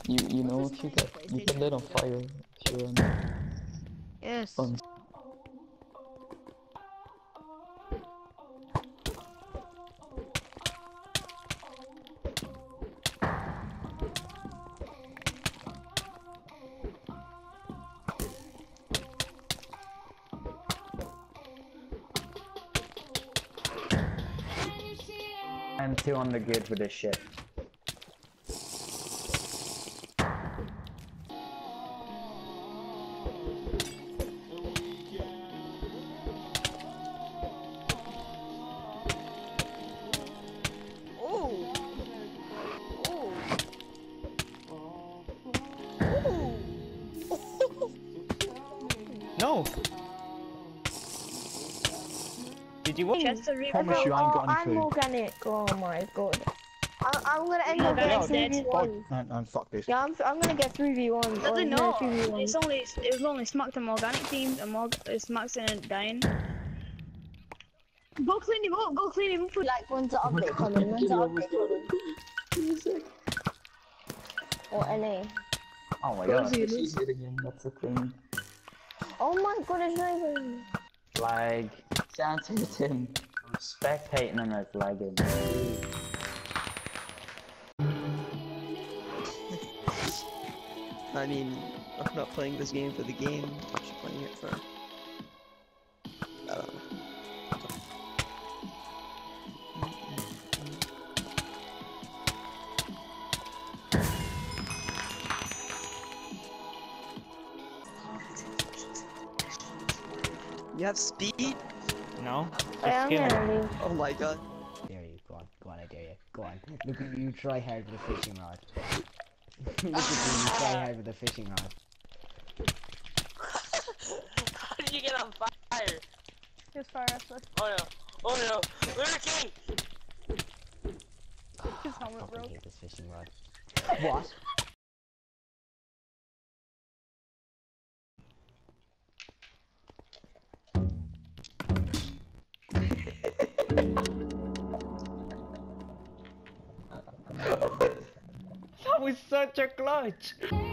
You know if you get lit on fire if you Yes. I'm too on the grid for this shit. Oh. No! Did you watch? Promise you I ain't got any I'm food. organic. Oh my god. I'm gonna end up getting Organic's 3v1. Man, fuck this. Yeah, I'm gonna get 3v1. Does Or it no, not? 3v1. It was only Smacked and Organic teams, and Smack's and dying. Go clean him up. Go clean him up. Like, when's the update coming? When's the update coming? Or NA? Oh my god. She's it again, that's the thing. Oh my god, it's raining. Lag. Sounds hit him. I'm spectating and it's lagging. I mean, I'm not playing this game for the game, I'm just playing it for... I don't know. You have speed? No? I'm gonna leave. Oh my god. Dare you, go on, I dare you. Go on. Look at you try hard with a fishing rod. Look at you try hard with a fishing rod. How did you get on fire? Just fire us. Oh no. Oh no. Lurking! His helmet I broke. hate this fishing rod. What? That was such a clutch!